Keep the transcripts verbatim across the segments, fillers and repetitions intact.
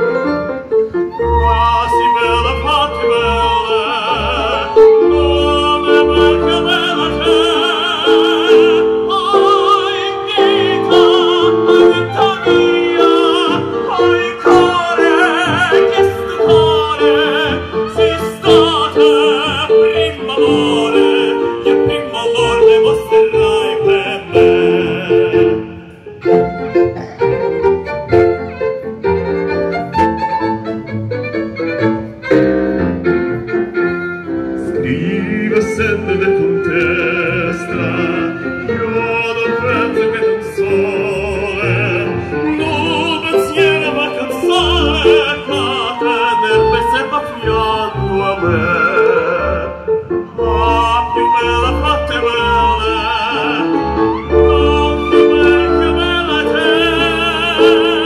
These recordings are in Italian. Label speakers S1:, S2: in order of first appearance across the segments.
S1: Sende de contesta, io non penso che non sole, non pensiero ma cansare, a tenermi sempre a fianco a me. Ah, più bella fatte belle, non più bella che bella te.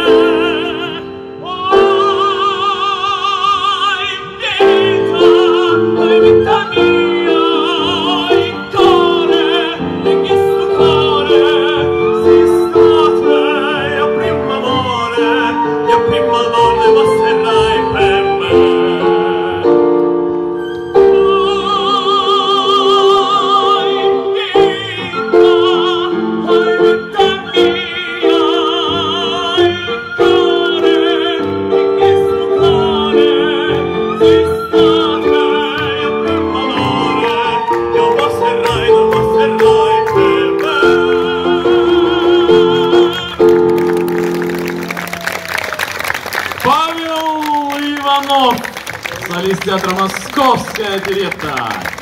S1: Oh, invita, invita mia.
S2: Павел Иванов, солист театра «Московская оперетта».